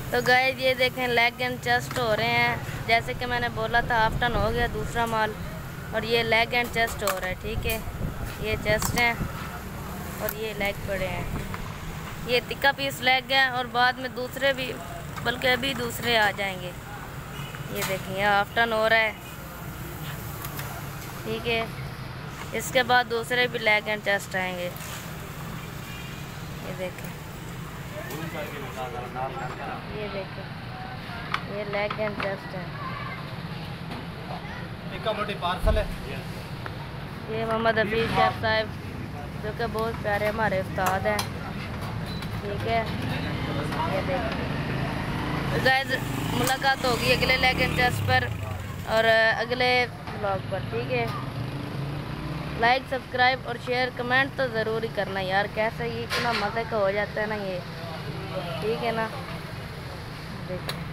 तो गाइस ये देखें लेग एंड चेस्ट हो रहे हैं, जैसे कि मैंने बोला था हाफ टन हो गया दूसरा माल, और ये लेग एंड चेस्ट हो रहा है। ठीक है, ये चेस्ट हैं और ये लेग पड़े हैं। ये तिक्का पीस लेग है और बाद में दूसरे भी, बल्कि अभी दूसरे आ जाएंगे। ये देखिए हाफ टन हो रहा है। ठीक है, इसके बाद दूसरे भी लेग एंड चेस्ट आएंगे। ये देखें, ये देखें, ये लेग एंड चेस्ट है। पार्सल है। ये मोहम्मद हफीज़ शेफ साहब जो कि बहुत प्यारे हमारे उस्ताद हैं। ठीक है, ये देखें। तो गाइस मुलाकात होगी अगले लेग एंड चेस्ट पर और अगले व्लॉग पर। ठीक है, लाइक सब्सक्राइब और शेयर कमेंट तो ज़रूर ही करना यार, कैसे ये इतना मज़े का हो जाता है ना ये। ठीक है ना, देखिए।